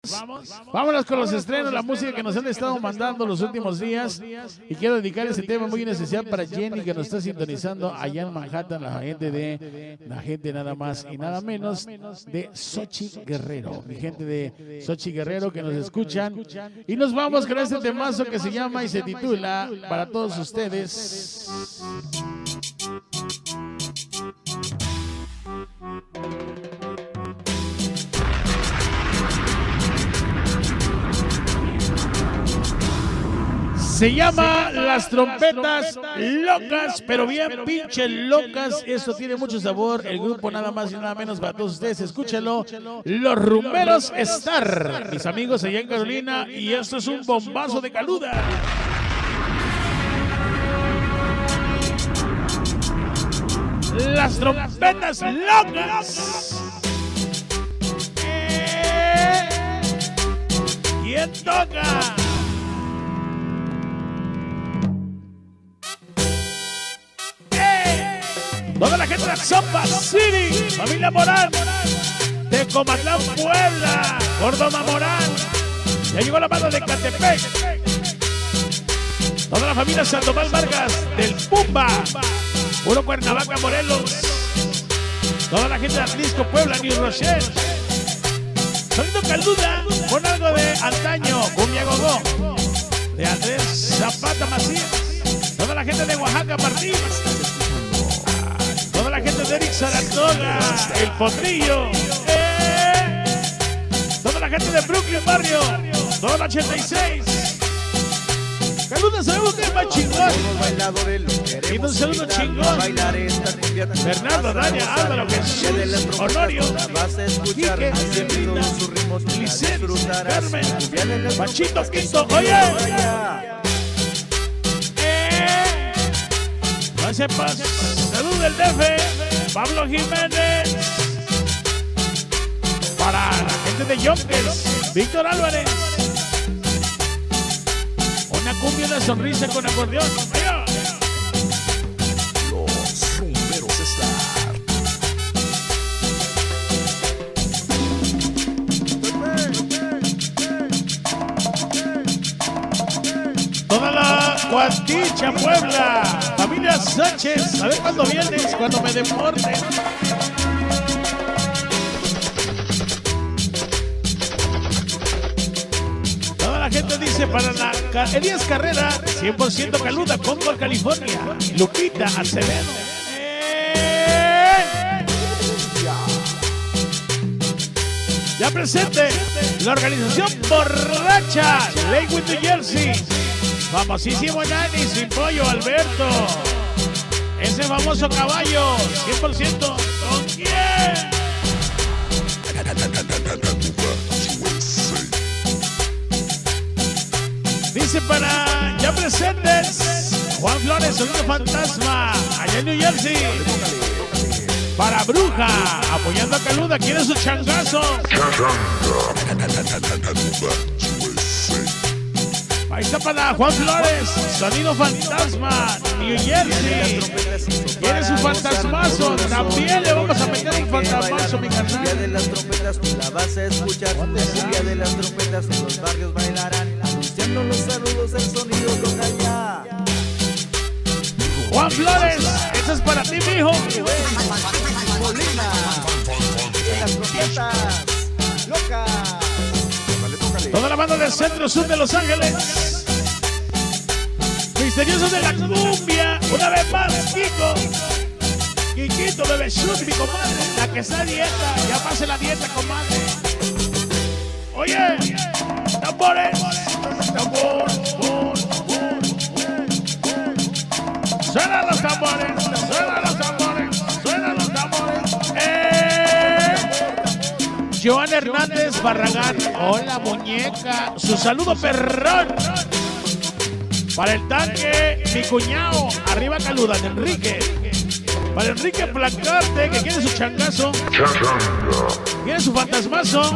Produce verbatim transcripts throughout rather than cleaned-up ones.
Vamos, vámonos con los estrenos, la música que nos han estado mandando los últimos días. Y quiero dedicar este tema muy en especial para Jenny, que nos está sintonizando allá en Manhattan, la gente de, la gente nada más y nada menos de Xochitl Guerrero, mi gente de Xochitl Guerrero que nos escuchan. Y nos vamos con este temazo que se llama y se titula para todos ustedes. Se llama Las Trompetas Locas, pero bien pinche locas. Esto tiene mucho sabor. El grupo nada más y nada menos para todos ustedes. Escúchenlo. Los Rumberos Star, mis amigos allá en Carolina. Y esto es un bombazo de caluda. Las Trompetas Locas. Eh, ¿Quién toca? Toda la gente de Sopa City, familia Morán, de Comatlán, Puebla, Córdoba Morán, ya llegó la banda de Catepec, toda la familia Sandoval Vargas, del Pumba, puro Cuernavaca, Morelos, toda la gente de Atlisco, Puebla, New Rochelle, sonido caluda, con algo de antaño, cumbia gogó, de Andrés Zapata Macías, toda la gente de Oaxaca, Martín. Toda la gente de Eric Saratoga, El Potrillo, eh. Toda la gente de Brooklyn Barrio, toda la ochenta y seis. Saludos, sabemos que es más chingón. Y un saludo chingón. Bernardo, Dania, Álvaro, Jesús, Honorio, Quique, Lisset, Carmen, Pachito Quinto, oye. Eh. No sepas. Salud del D F, Pablo Jiménez. Para la gente de Yonkers, Víctor Álvarez. Una cumbia de sonrisa con acordeón. ¡Vaya! Los Rumberos Star. Toda la Cuanticha, Puebla. Familia Sánchez, a ver cuándo vienes, cuando me deporte. Toda la gente dice para la Elías Carrera, cien por ciento caluda, Concord, California. Lupita Acevedo. ¡Eh! Ya presente la organización borracha, Lakewood, New Jersey. Famosísimo Nani, sin pollo, Alberto. Ese famoso caballo, cien por ciento. ¿Con quién? Dice para ya presentes Juan Flores, Sonido Fantasma, allá en New Jersey. Para Bruja, apoyando a Caluda, quiere su changazo. Ahí está para Juan Flores, Sonido Fantasma, New Jersey. Quiere su fantasmazo, también le vamos a meter un fantasmazo, mi carnal. Cumbia de las trompetas, tú la vas a escuchar. Cumbia de las trompetas, en los barrios bailarán. Anunciando los saludos, el sonido toca ya. Juan Flores, eso es para ti, mijo. Molina, de las trompetas locas. Toda la banda del centro sur de Los Ángeles. Misteriosos de la cumbia. Una vez más, Kiko. Kikito, bebé shoot, mi comadre. La que está a dieta. Ya pase la dieta, comadre. Oye, tambores. Tambor, bor, bor. Suenan los tambores. Suenan los tambores. Suenan los tambores. ¡Eh! Joan Hernández Barragán, hola muñeca, su saludo perrón. Para el tanque, mi cuñado, arriba Caluda, de Enrique. Para Enrique Placarte, que quiere su changazo. Quiere su fantasmazo.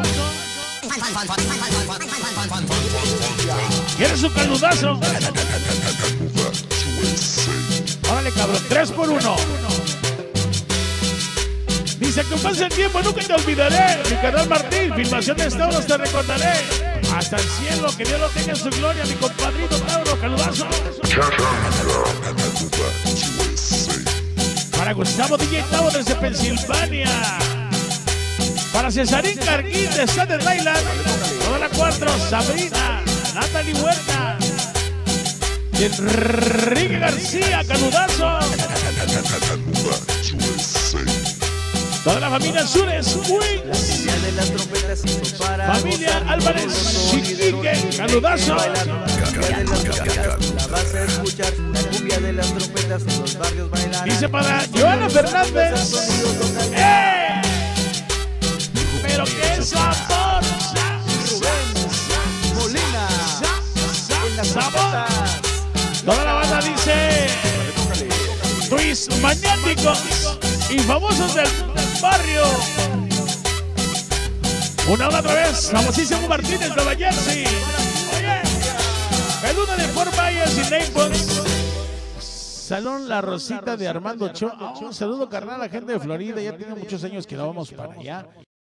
Quiere su caludazo. Órale cabrón, tres por uno. Dice que pase el tiempo, nunca te olvidaré. Mi canal Martín, filmaciones Tauros, te recordaré. Hasta el cielo, que Dios lo tenga en su gloria. Mi compadrito Tauro, caludazo. Para Gustavo D J Tavo desde Pensilvania. Para Cesarín Carguín de Staten Island. Toda la cuatro, Sabrina, Natalie Huerta. Y Enrique García, caludazo. Toda la familia Sures, Wings. Familia Álvarez, Chiquique, caludazo. La vas a escuchar, la cumbia de las trompetas en los barrios bailarán. Dice para Joana Fernández. ¡Eh! Pero qué sabor. Molina, en las Sabor. trompetas. Toda la banda dice Twist Maniáticos y famosos del barrio. Una otra vez, famosísimo Martínez, Nueva Jersey. Oye, el uno de Fort Myers y Naples. Salón La Rosita de Armando Cho. Oh, un saludo carnal a la gente de Florida. Ya tiene muchos años que no vamos para allá.